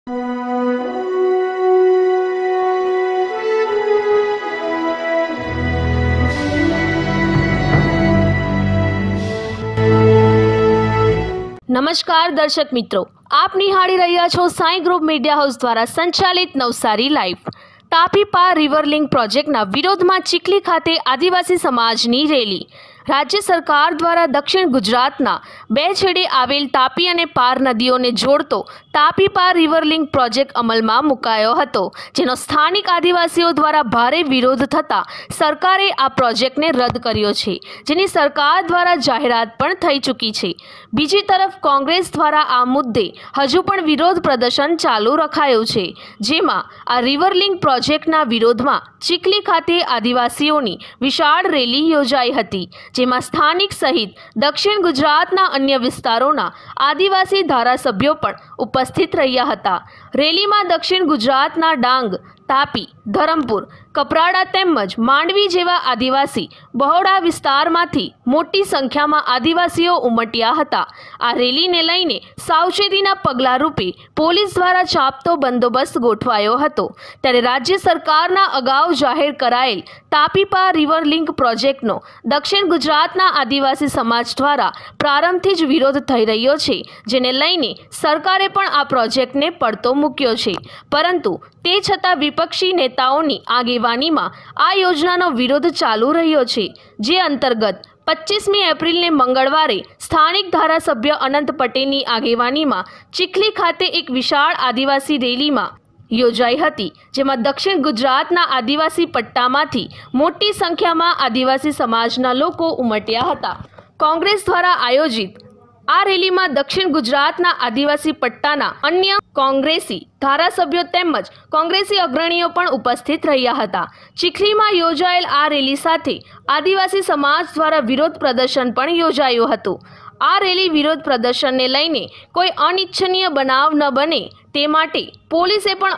नमस्कार दर्शक मित्रों, आप निहाળી રહ્યા છો સાઈ ગ્રુપ મીડિયા હાઉસ द्वारा संचालित Navsari live. Tapi Par river link प्रोजेक्टना विरोधमां चीखली खाते आदिवासी समाजनी रेली। राज्य सरकार द्वारा दक्षिण गुजरातना बे छेड़े आवेल तापी अने पार नदीओने जोड़तो Tapi Par river link project अमलमां मुकायो हतो, जेनो स्थानिक आदिवासीओ द्वारा भारे विरोध थता सरकारे आ प्रोजेक्टने रद्द कर्यो छे, जेनी सरकार द्वारा जाहेरात पण थई चूकी छे। बीजी तरफ कांग्रेस द्वारा आ मुद्दे हजू पण विरोध प्रदर्शन चालू रखायुं छे, जेमां आ रिवर लिंक प्रोजेक्टना विरोधमां चीखली खाते आदिवासीओनी विशाळ रेली योजाई हती, जेमां स्थानिक सहित दक्षिण गुजरातना अन्य विस्तारोना आदिवासी धारासभ्यो पण उपस्थित रह्या हता। रेलीमां दक्षिण गुजरातना डांग, तापी, धरमपुर, कपराड़ा तेमज मांडवी जेवा आदिवासी बहोळा विस्तारमांथी मोटी संख्यामां आदिवासीओ उमट्या हता। आ रेलीने लईने सावचेतीना पगला रूपे पोलीस द्वारा चापतो बंदोबस्त गोठवायो हतो। त्यारे राज्य सरकारना अगाऊ जाहेर करायेल तापी पार रिवर लिंक प्रोजेक्टनो दक्षिण गुजरातना आदिवासी समाज द्वारा प्रारंभथी ज विरोध थई रह्यो छे, जेने लईने सरकारे पण आ प्रोजेक्टने पड़तो मूक्यो छे, परंतु ते छतां विपक्षी नेताओनी आगेवानीमां आ योजनानो विरोध चालू रह्यो छे, जे अंतर्गत 25 एप्रिल मंगळवारे स्थानिक धारासभ्य अनंत पटेलनी आगेवानीमां चीखली खाते एक विशाळ आदिवासी रेलीमां योजाई हती, जेमां दक्षिण गुजरातना आदिवासी पट्टामांथी मोटी संख्यामां आदिवासी समाजना लोको उमट्या हता। कांग्रेस द्वारा आयोजित आ रेलीमां दक्षिण गुजरातना आदिवासी पट्टाना अन्य कांग्रेसी धारासभ्यो तेमज कांग्रेसी अग्रणीओ पण उपस्थित रह्या हता। चीखलीमां योजायेल आ रेली साथे आदिवासी समाज द्वारा विरोध प्रदर्शन पण योजायुं हतुं। आ रेली विरोध प्रदर्शन ने लईने कोई अनिच्छनीय बनाव न बने ते माटे पोलीसे पण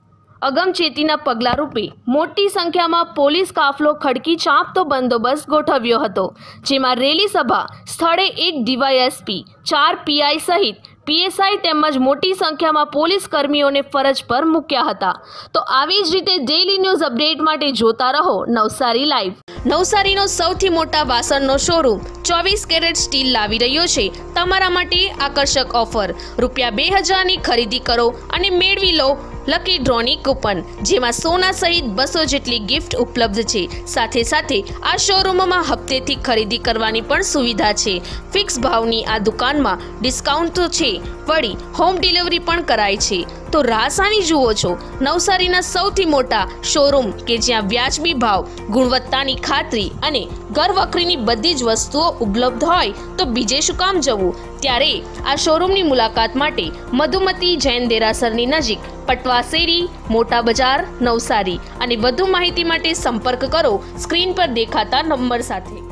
अगमचेतीना पगला रूपे मोटी संख्यामां पोलीस काफलो खड़की चांपतो बंदोबस्त गोठव्यो हतो, जेमां रेली सभा स्थळे 1 डीवायएसपी, 4 पीआई सहित पीएसआई तेमज मोटी संख्यामां पोलीस कर्मीओने फरज पर मूक्या हता। तो आवी ज रीते डेली न्यूज अपडेट माटे जोता रहो नवसारी लाइव। नवसारीनो सौथी मोटा वासणनो शोरूम 24 कैरेट स्टील लावी रह्यो छे तमारा माटे आकर्षक ऑफर। ₹2000 ની ખરીદી કરો અને મેળવી લો લકી ડ્રોની કૂપન, જેમાં સોના સહિત 200 જેટલી ગિફ્ટ ઉપલબ્ધ છે। સાથે સાથે આ શોરૂમમાં હપ્તેથી ખરીદી કરવાની પણ સુવિધા છે। ફિક્સ ભાવની આ દુકાનમાં ડિસ્કાઉન્ટ તો છે, વળી હોમ ડિલિવરી પણ કરાય છે। તો રાસાની જુઓ છો નવસારીના સૌથી મોટા શોરૂમ કે જ્યાં વ્યાજબી ભાવ, ગુણવત્તાની ખાતરી અને ઘર વખરીની બધી જ વસ્તુઓ ઉપલબ્ધ હોય તો બીજે શું કામ જવું। ત્યારે આ શોરૂમની મુલાકાત માટે મધુમતી જૈન દેરાસરની નજીક પટવા શેરી, મોટા બજાર, નવસારી અને વધુ માહિતી માટે સંપર્ક કરો સ્ક્રીન પર દેખાતા નંબર સાથે।